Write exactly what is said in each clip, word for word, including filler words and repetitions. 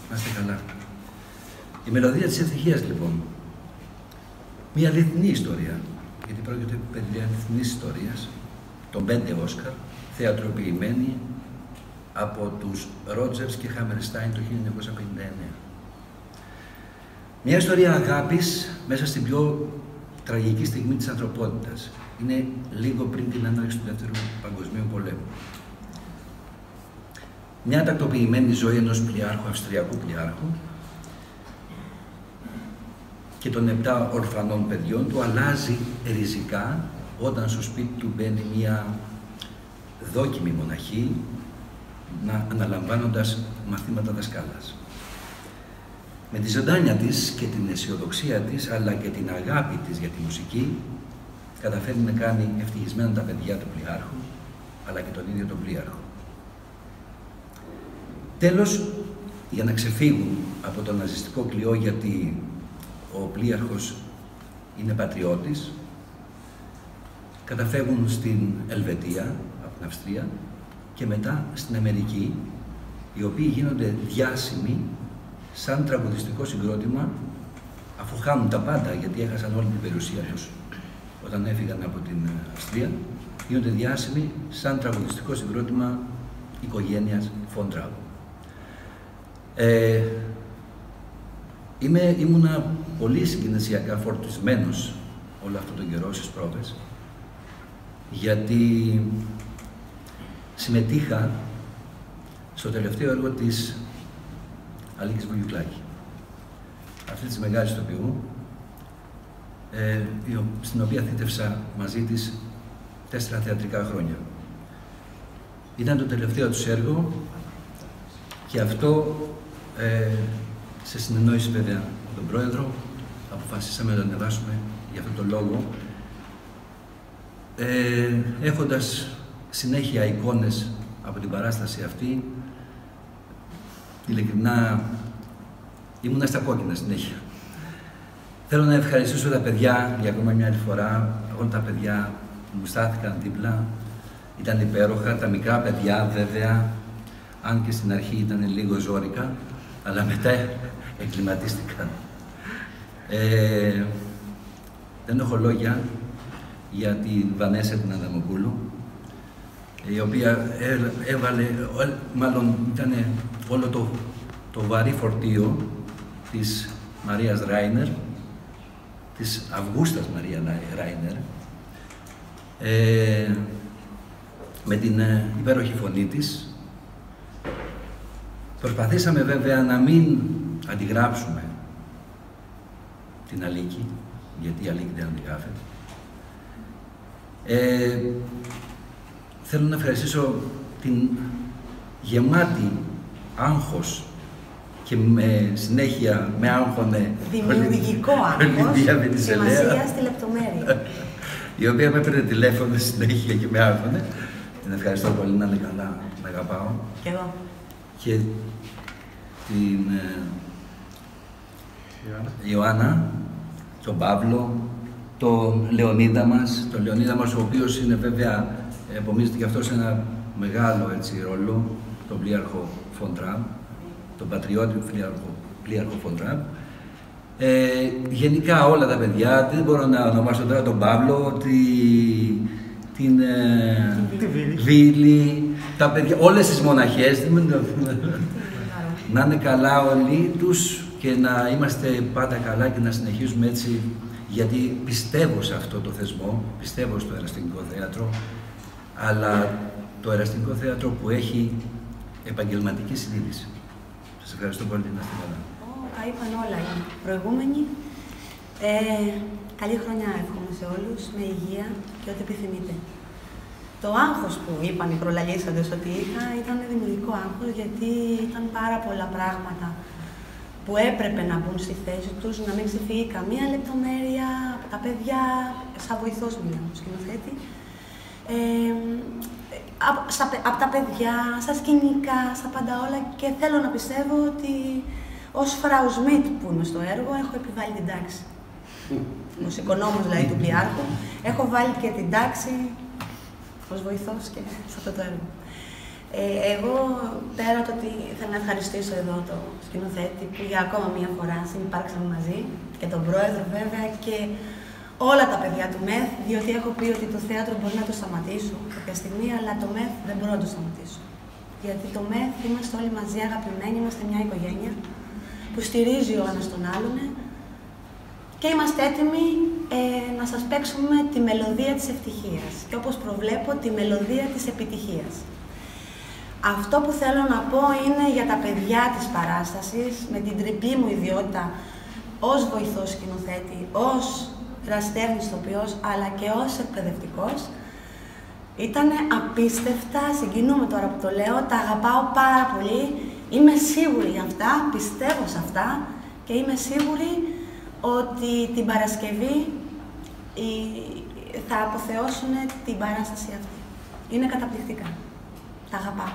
Να είστε καλά. Η μελωδία της ευτυχίας, λοιπόν. Μια αληθινή ιστορία, γιατί πρόκειται περί αληθινής ιστορίας, των πέντε Όσκαρ, θεατροποιημένη από τους Ρότζερς και Χάμερστάιν το χίλια εννιακόσια πενήντα εννέα. Μια ιστορία αγάπης μέσα στην πιο τραγική στιγμή της ανθρωπότητας. Είναι λίγο πριν την έναρξη του Δεύτερου Παγκοσμίου Πολέμου. Μια τακτοποιημένη ζωή ενός πλοιάρχου, αυστριακού πλοιάρχου, και των επτά ορφανών παιδιών του αλλάζει ριζικά όταν στο σπίτι του μπαίνει μια δόκιμη μοναχή, να αναλαμβάνοντας μαθήματα δασκάλας. Με τη ζωντάνια της και την αισιοδοξία της, αλλά και την αγάπη της για τη μουσική, καταφέρει να κάνει ευτυχισμένα τα παιδιά του πλοιάρχου, αλλά και τον ίδιο τον πλοιάρχο. Τέλος, για να ξεφύγουν από το ναζιστικό κλειό, γιατί ο πλοίαρχος είναι πατριώτης, καταφεύγουν στην Ελβετία, από την Αυστρία, και μετά στην Αμερική, οι οποίοι γίνονται διάσημοι σαν τραγουδιστικό συγκρότημα, αφού χάνουν τα πάντα, γιατί έχασαν όλη την περιουσία τους όταν έφυγαν από την Αυστρία, γίνονται διάσημοι σαν τραγουδιστικό συγκρότημα οικογένειας Φον Τραub. Ε, είμαι, ήμουνα πολύ συγκινησιακά φορτισμένος όλο αυτόν τον καιρό στις πρόβες, γιατί συμμετείχα στο τελευταίο έργο της Αλίκης Βουγιουκλάκη, αυτή της μεγάλης ηθοποιού, ε, στην οποία θύτευσα μαζί της τέσσερα θεατρικά χρόνια. Ήταν το τελευταίο τους έργο και αυτό, ε, σε συνεννόηση βέβαια με τον πρόεδρο, αποφασίσαμε να το ανεβάσουμε για αυτόν τον λόγο, ε, έχοντας συνέχεια εικόνες από την παράσταση αυτή. Ειλικρινά, ήμουνα στα κόκκινα συνέχεια. Θέλω να ευχαριστήσω τα παιδιά για ακόμα μια άλλη φορά, όλα τα παιδιά που μου στάθηκαν δίπλα. Ήταν υπέροχα, τα μικρά παιδιά βέβαια, αν και στην αρχή ήταν λίγο ζόρικα, αλλά μετά εγκληματίστηκαν. Ε, δεν έχω λόγια για τη Βανέσα την Αδαμοπούλου, η οποία έβαλε, μάλλον ήταν όλο το, το βαρύ φορτίο της Μαρίας Ράινερ, της Αυγούστας Μαρία Ράινερ, ε, με την υπέροχη φωνή της. Προσπαθήσαμε βέβαια να μην αντιγράψουμε την Αλίκη, γιατί η Αλίκη δεν αντιγράφεται. Ε, θέλω να ευχαριστήσω την γεμάτη άγχος και με συνέχεια με άγχωνε δημιουργικό άγχος, σημασία στη λεπτομέρεια, η οποία με έπαιρνε τηλέφωνο συνέχεια και με άγχωνε. Την ευχαριστώ πολύ, να είναι καλά, να αγαπάω. Και εγώ. Και την ε, Ιωάννα, τον Παύλο, τον Λεωνίδα μας, τον Λεωνίδα μας, ο οποίος είναι βέβαια, επομίζεται και αυτός ένα μεγάλο έτσι, ρόλο, τον πλοίαρχο Φον Τραub, τον πατριώτη πλοίαρχο, πλοίαρχο Φον Τραub. Ε, γενικά όλα τα παιδιά, δεν μπορώ να ονομάσω τώρα τον Παύλο, τη, την ε, Βίλη, τα παιδιά, όλες τις μοναχές, να είναι καλά όλοι τους και να είμαστε πάντα καλά και να συνεχίζουμε έτσι, γιατί πιστεύω σε αυτό το θεσμό, πιστεύω στο Εραστεχνικό Θέατρο, αλλά το Εραστεχνικό Θέατρο που έχει επαγγελματική συνείδηση. Σας ευχαριστώ πολύ, να είστε καλά. Τα είπαν όλα οι προηγούμενοι. Ε, καλή χρονιά εύχομαι σε όλους, με υγεία και ό,τι επιθυμείτε. Το άγχος που είπαν οι προλαλήσαντες ότι είχα ήταν δημιουργικό άγχος, γιατί ήταν πάρα πολλά πράγματα που έπρεπε να μπουν στη θέση τους, να μην ξεφύγει καμία λεπτομέρεια από τα παιδιά, σαν βοηθός μιλάω, σκηνοθέτη. Ε, από, από τα παιδιά, στα σκηνικά, στα πάντα όλα, και θέλω να πιστεύω ότι ως Φράου Σμιτ που είμαι στο έργο έχω επιβάλει την τάξη. Ως οικονόμος δηλαδή του πλοιάρχου, έχω βάλει και την τάξη ως βοηθός και σε αυτό το έργο. Ε, εγώ, πέρα το ότι θέλω να ευχαριστήσω εδώ το σκηνοθέτη που για ακόμα μία φορά συνυπάρξαμε μαζί και τον πρόεδρο βέβαια και όλα τα παιδιά του ΜΕΘ, διότι έχω πει ότι το θέατρο μπορεί να το σταματήσω κάποια στιγμή, αλλά το ΜΕΘ δεν μπορώ να το σταματήσω. Γιατί το ΜΕΘ είμαστε όλοι μαζί αγαπημένοι, είμαστε μια οικογένεια που στηρίζει ο ένας τον άλλον και είμαστε έτοιμοι ε, να σας παίξουμε τη μελωδία της ευτυχίας και όπως προβλέπω τη μελωδία της επιτυχίας. Αυτό που θέλω να πω είναι για τα παιδιά της παράστασης, με την τριπλή μου ιδιότητα ως βοηθός σκηνοθέτη, ως ερασιτέχνης ηθοποιός, αλλά και ως εκπαιδευτικός. Ήτανε απίστευτα, συγκινούμε τώρα που το λέω, τα αγαπάω πάρα πολύ, είμαι σίγουρη για αυτά, πιστεύω σε αυτά και είμαι σίγουρη ότι την Παρασκευή θα αποθεώσουν την παράσταση αυτή. Είναι καταπληκτικά. Τα αγαπάω.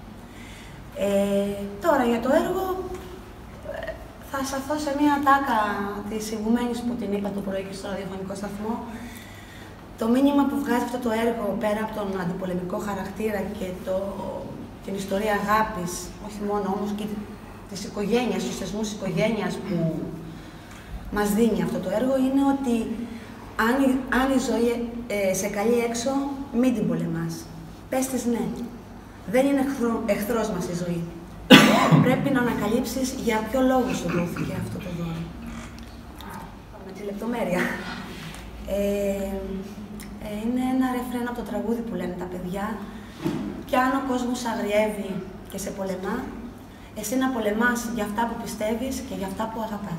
Ε, τώρα για το έργο, θα σταθώ σε μία τάκα της ηγουμένης που την είπα το πρωί και στο ραδιοφωνικό σταθμό. Το μήνυμα που βγάζει αυτό το έργο, πέρα από τον αντιπολεμικό χαρακτήρα και το, την ιστορία αγάπης, όχι μόνο όμως και της οικογένειας, τους θεσμούς της οικογένειας που μας δίνει αυτό το έργο, είναι ότι αν, αν η ζωή ε, σε καλεί έξω, μην την πολεμάς. Πες της ναι. Δεν είναι εχθρό, εχθρός μας η ζωή. Πρέπει να ανακαλύψεις για ποιο λόγο σου δόθηκε αυτό το δώρο. Με τη λεπτομέρεια. Ε, ε, είναι ένα ρεφρέν από το τραγούδι που λένε τα παιδιά. Κι αν ο κόσμος αγριεύει και σε πολεμά, εσύ να πολεμάς για αυτά που πιστεύεις και για αυτά που αγαπάς.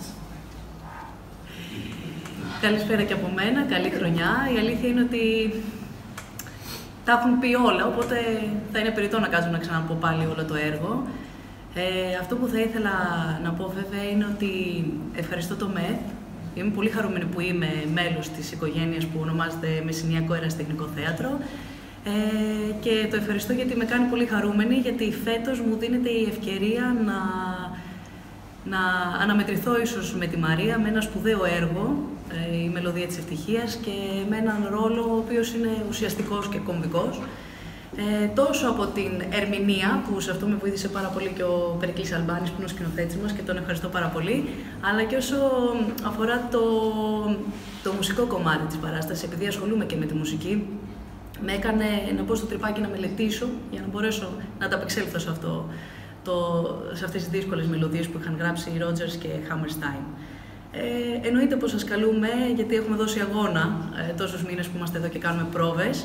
Καλησπέρα και από μένα, καλή χρονιά. Η αλήθεια είναι ότι τα έχουν πει όλα, οπότε θα είναι περιττό να κάτσω να ξαναπώ πάλι όλο το έργο. Ε, αυτό που θα ήθελα να πω βέβαια είναι ότι ευχαριστώ το ΜΕΘ. Είμαι πολύ χαρούμενη που είμαι μέλος της οικογένειας που ονομάζεται Μεσσηνιακό Ερασιτεχνικό Θέατρο. Ε, και το ευχαριστώ γιατί με κάνει πολύ χαρούμενη, γιατί φέτος μου δίνεται η ευκαιρία να, να αναμετρηθώ ίσως με τη Μαρία, με ένα σπουδαίο έργο, ε, η Μελωδία της Ευτυχίας, και με έναν ρόλο ο οποίος είναι ουσιαστικός και κομβικός. Ε, τόσο από την ερμηνεία, που σε αυτό με βοήθησε πάρα πολύ και ο Περικλής Αλμπάνης, που είναι ο σκηνοθέτης μας και τον ευχαριστώ πάρα πολύ, αλλά και όσο αφορά το, το μουσικό κομμάτι της παράστασης, επειδή ασχολούμαι και με τη μουσική, με έκανε να μπω στο τρυπάκι να μελετήσω για να μπορέσω να ανταπεξέλθω σε, αυτό, το, σε αυτές τις δύσκολες μελωδίες που είχαν γράψει οι Rodgers και Hammerstein. Ε, εννοείται πως σας καλούμε, γιατί έχουμε δώσει αγώνα ε, τόσους μήνες που είμαστε εδώ και κάνουμε πρόβες.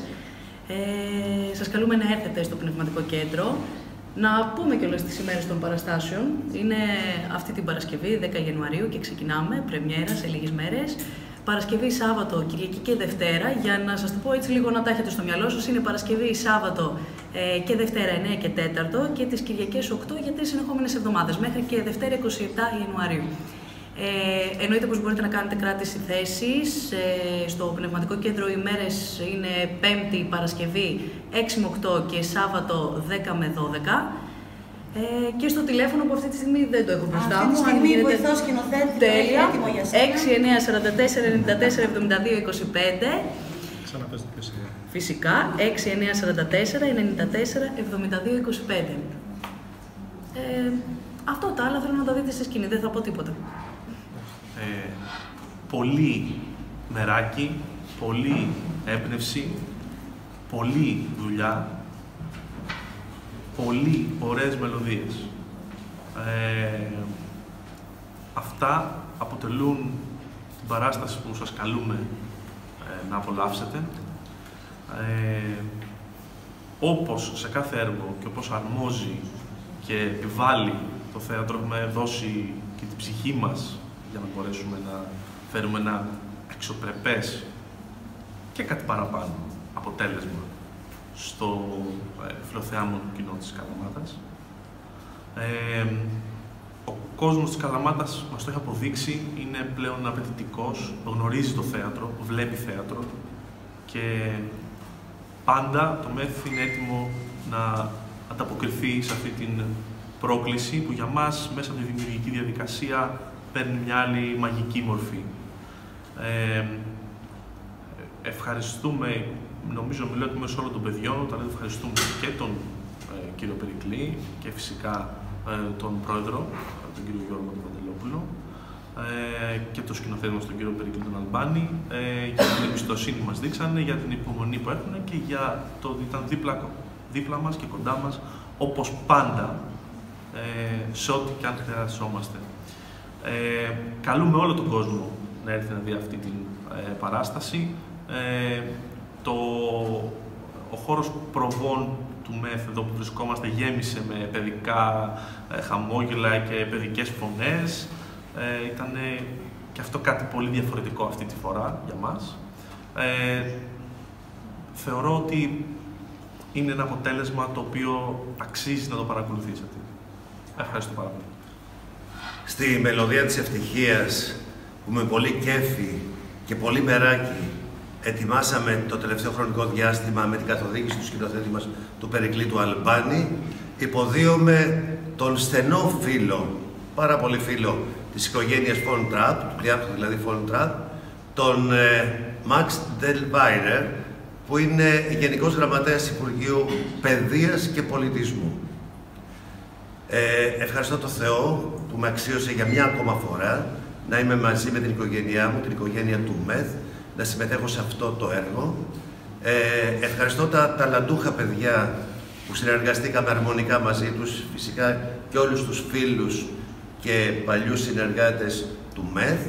Ε, σας καλούμε να έρθετε στο Πνευματικό Κέντρο, να πούμε κιόλας τις ημέρες των παραστάσεων. Είναι αυτή την Παρασκευή, δέκα Ιανουαρίου, και ξεκινάμε, πρεμιέρα σε λίγες μέρες. Παρασκευή, Σάββατο, Κυριακή και Δευτέρα. Για να σας το πω έτσι λίγο να τα έχετε στο μυαλό σας, είναι Παρασκευή, Σάββατο ε, και Δευτέρα εννέα και τέταρτο και τις Κυριακές οκτώ για τρεις συνεχόμενες εβδομάδες, μέχρι και Δευτέρα είκοσι επτά Ιανουαρίου. Ε, εννοείται πως μπορείτε να κάνετε κράτηση θέσης. Ε, στο Πνευματικό Κέντρο οι μέρες είναι Πέμπτη, Παρασκευή έξι με οκτώ και Σάββατο δέκα με δώδεκα. Ε, και στο τηλέφωνο που αυτή τη στιγμή δεν το έχω μπροστά μου. Αυτή τη στιγμή βοηθός σκηνοθέτη, τέλεια. έτοιμο για σένα. έξι εννέα τέσσερα τέσσερα εννιά τέσσερα εβδομήντα δύο είκοσι πέντε. Ξαναπέστε ποιος είναι. Φυσικά, έξι εννέα τέσσερα τέσσερα εννιά τέσσερα εβδομήντα δύο είκοσι πέντε. Ε, αυτό, τα άλλα θέλω να τα δείτε στη σκηνή, δεν θα πω τίποτα. Ε, πολύ μεράκι, πολύ έμπνευση, πολύ δουλειά, πολύ ωραίες μελωδίες. Ε, αυτά αποτελούν την παράσταση που σας καλούμε ε, να απολαύσετε. Ε, όπως σε κάθε έργο και όπως αρμόζει και επιβάλλει το θέατρο, έχουμε δώσει και την ψυχή μας για να μπορέσουμε να φέρουμε ένα αξιοπρεπές και κάτι παραπάνω αποτέλεσμα στο ε, φιλοθεάμον κοινό της Καλαμάτας. Ε, ο κόσμος της Καλαμάτας μας το έχει αποδείξει, είναι πλέον απαιτητικός, γνωρίζει το θέατρο, βλέπει θέατρο και πάντα το ΜΕΘ είναι έτοιμο να ανταποκριθεί σε αυτή την πρόκληση που για μας μέσα από τη δημιουργική διαδικασία παίρνει μια άλλη μαγική μορφή. Ε, ευχαριστούμε, νομίζω μιλώ εκ μέρους όλων των παιδιών, όταν λέτε ευχαριστούμε και τον ε, κύριο Περικλή και φυσικά ε, τον πρόεδρο, τον κύριο Γιώργο τον Παντελόπουλο, ε, και το σκηνοθέτη μας τον κύριο Περικλή τον Αλμπάνη, ε, για την εμπιστοσύνη μας δείξανε, για την υπομονή που έχουν και για το ότι ήταν δίπλα, δίπλα μας και κοντά μας, όπως πάντα, ε, σε ό,τι και αν χρειαζόμαστε. Ε, καλούμε όλο τον κόσμο να έρθει να δει αυτή την ε, παράσταση. Ε, το, ο χώρος προβών του ΜΕΘ, εδώ που βρισκόμαστε, γέμισε με παιδικά ε, χαμόγελα και παιδικές φωνές. Ε, ήταν και αυτό κάτι πολύ διαφορετικό αυτή τη φορά για μας. Ε, θεωρώ ότι είναι ένα αποτέλεσμα το οποίο αξίζει να το παρακολουθήσετε. Ευχαριστώ πάρα πολύ. Στη μελωδία της ευτυχίας, που με πολύ κέφι και πολύ μεράκι ετοιμάσαμε το τελευταίο χρονικό διάστημα με την καθοδήγηση του σκηνοθέτη μας, του Περικλή του Αλμπάνη, υποδίωμε τον στενό φίλο, πάρα πολύ φίλο της οικογένειας Von Trapp, του πλειάτου δηλαδή Von Trapp, τον ε, Max Delveyrer, που είναι Γενικός Γραμματέας Υπουργείου Παιδείας και Πολιτισμού. Ε, ευχαριστώ τον Θεό που με αξίωσε για μια ακόμα φορά να είμαι μαζί με την οικογένειά μου, την οικογένεια του ΜΕΘ, να συμμετέχω σε αυτό το έργο. Ε, ευχαριστώ τα ταλαντούχα παιδιά που συνεργαστήκαμε αρμονικά μαζί τους, φυσικά και όλους τους φίλους και παλιούς συνεργάτες του ΜΕΘ.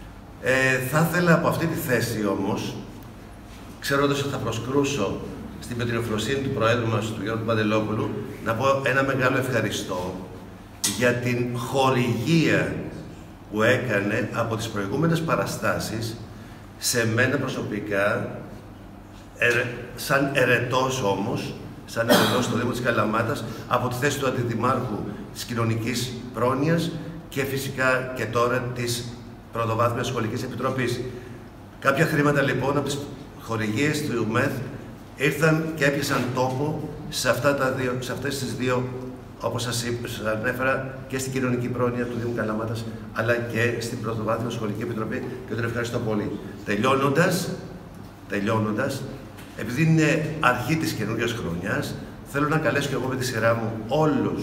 Ε, θα ήθελα από αυτή τη θέση όμως, ξέροντας ότι θα προσκρούσω στην πετριοφροσύνη του Προέδρου μας, του Γιώργου Παντελόπουλου, να πω ένα μεγάλο ευχαριστώ για την χορηγία που έκανε από τις προηγούμενες παραστάσεις σε μένα προσωπικά, ερε, σαν ερετός όμως, σαν ερετός στο Δήμο της Καλαμάτας, από τη θέση του Αντιδημάρχου της Κοινωνικής Πρόνοιας και φυσικά και τώρα της Πρωτοβάθμιας Σχολικής Επιτροπής. Κάποια χρήματα λοιπόν από τις χορηγίες του ΜΕΘ ήρθαν και έπιασαν τόπο σε, αυτά τα δύο, σε αυτές τις δύο, όπως σας ανέφερα, και στην Κοινωνική Πρόνοια του Δήμου Καλαμάτας, αλλά και στην Πρωτοβάθμια Σχολική Επιτροπή, και τον ευχαριστώ πολύ. Τελειώνοντας, τελειώνοντας, επειδή είναι αρχή της καινούργιας χρονιάς, θέλω να καλέσω και εγώ με τη σειρά μου όλους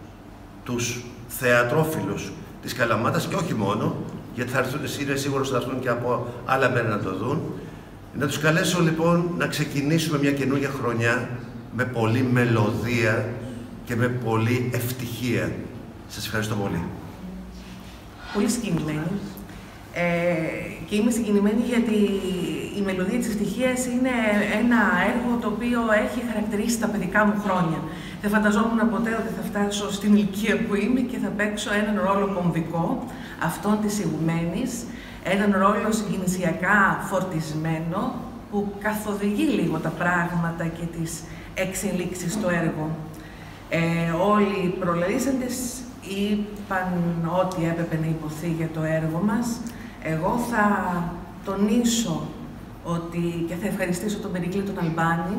τους θεατρόφιλους της Καλαμάτας, και όχι μόνο, γιατί θα έρθουν, είναι σίγουρο θα έρθουν και από άλλα μέρη να το δουν. Να τους καλέσω λοιπόν να ξεκινήσουμε μια καινούργια χρονιά με πολλή μελωδία και με πολλή ευτυχία. Σας ευχαριστώ πολύ. Πολύ συγκινημένη. Ε, και είμαι συγκινημένη γιατί η μελωδία της ευτυχίας είναι ένα έργο το οποίο έχει χαρακτηρίσει τα παιδικά μου χρόνια. Δεν φανταζόμουν ποτέ ότι θα φτάσω στην ηλικία που είμαι και θα παίξω έναν ρόλο κομβικό, αυτόν της ηγουμένης, έναν ρόλο συγκινησιακά φορτισμένο που καθοδηγεί λίγο τα πράγματα και τις εξελίξεις στο έργο. Ε, όλοι οι προλαλήσαντες είπαν ό,τι έπρεπε να υποθεί για το έργο μας. Εγώ θα τονίσω ότι, και θα ευχαριστήσω τον Περικλή τον Αλμπάνη,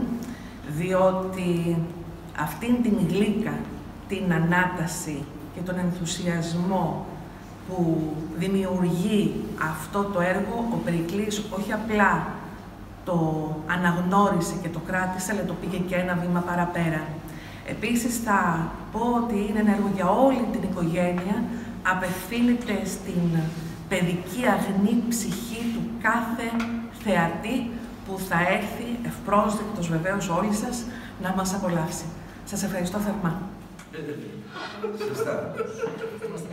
διότι αυτήν την γλύκα, την ανάταση και τον ενθουσιασμό που δημιουργεί αυτό το έργο, ο Περικλής όχι απλά το αναγνώρισε και το κράτησε, αλλά το πήγε και ένα βήμα παραπέρα. Επίσης θα πω ότι είναι ένα έργο για όλη την οικογένεια, απευθύνεται στην παιδική αγνή ψυχή του κάθε θεατή που θα έρθει, ευπρόσδεκτος βεβαίως όλοι σας, να μας απολαύσει. Σας ευχαριστώ θερμά. Σωστά.